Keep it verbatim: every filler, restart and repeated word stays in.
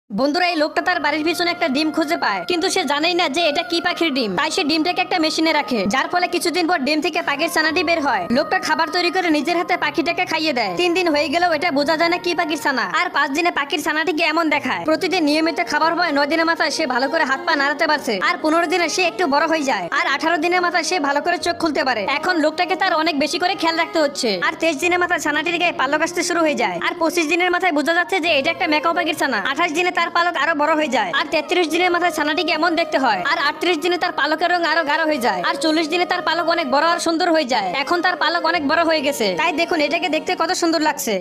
বন্ধুরা, এই লোকটা তার বাড়ির পিছনে একটা ডিম খুঁজে পায়, কিন্তু সে জানেই না যে এটা কি পাখির ডিম। তাই সে ডিমটাকে একটা মেশিনে রাখে, যার ফলে কিছুদিন পর ডিম থেকে পাখির ছানাটি বের হয়। লোকটা খাবার তৈরি করে নিজের হাতে পাখিটাকে খাইয়ে দেয়। তিন দিন হয়ে গেলেও এটা বোঝা যায় না কি পাখির ছানা। আর পাঁচ দিনে পাখির ছানাটিকে এমন দেখায়। প্রতিদিন নিয়মিত খাবার হয়। নয় দিনের মাথায় সে ভালো করে হাত পা নাড়াতে পারছে। আর পনেরো দিনে সে একটু বড় হয়ে যায়। আর আঠারো দিনের মাথায় সে ভালো করে চোখ খুলতে পারে। এখন লোকটাকে তার অনেক বেশি করে খেয়াল রাখতে হচ্ছে। আর তেইশ দিনের মাথায় ছানাটির গায়ে পালক আসতে শুরু হয়ে যায়। আর পঁচিশ দিনের মাথায় বোঝা যাচ্ছে যে এটা একটা ম্যাকাও পাখির ছানা। আঠাশ দিনে তার পালক আরো বড় হয়ে যায়। আর তেত্রিশ দিনের মাথায় ছানাটিকে এমন দেখতে হয়। আর আটত্রিশ দিনে তার পালকের রং আরো গাঢ় হয়ে যায়। আর চল্লিশ দিনে তার পালক অনেক বড় আর সুন্দর হয়ে যায়। এখন তার পালক অনেক বড় হয়ে গেছে। তাই দেখুন এটাকে দেখতে কত সুন্দর লাগছে।